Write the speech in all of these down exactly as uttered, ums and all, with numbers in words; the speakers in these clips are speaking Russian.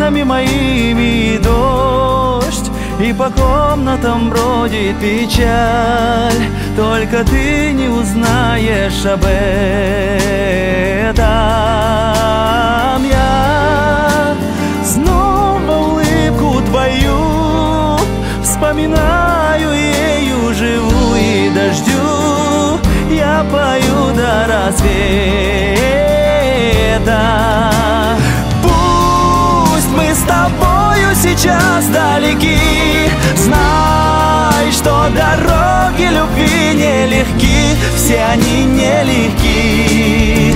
окнами моими дождь, и по комнатам бродит печаль. Только ты не узнаешь об этом. Я снова улыбку твою вспоминаю, ею живу и дождю я пою до рассвета. Пусть мы с тобою сейчас далеки, знай, что дороги любви нелегки, все они нелегки.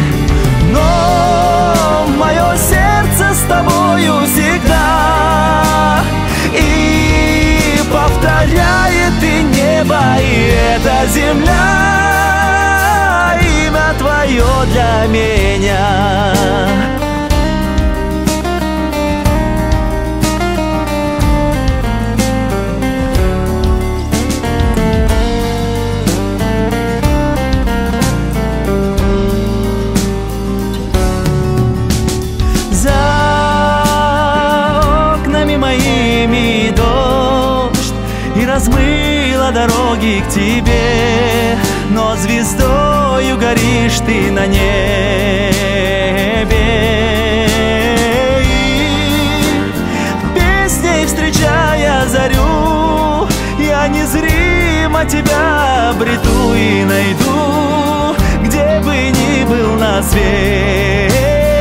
Но мое сердце с тобою всегда, и повторяет и небо, и эта земля, имя твое для меня. И размыла дороги к тебе, но звездою горишь ты на небе. И песней встречая зарю, я незримо тебя обрету и найду, где бы ни был на свете.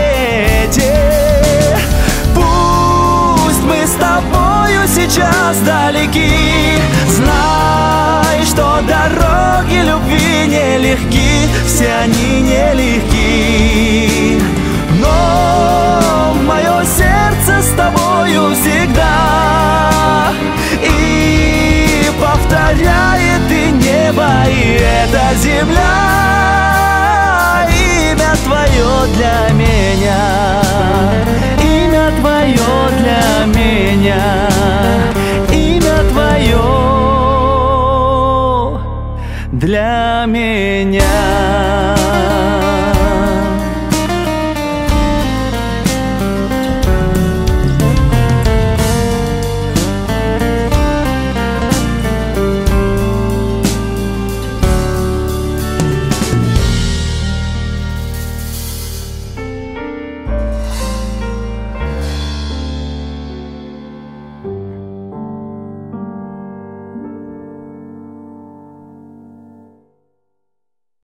Пусть мы с тобою сейчас далеки, знай, что дороги любви нелегки, все они нелегки. Но мое сердце с тобою всегда, и повторяет и небо, и эта земля, имя твое для меня, имя твое для меня, имя твое для меня.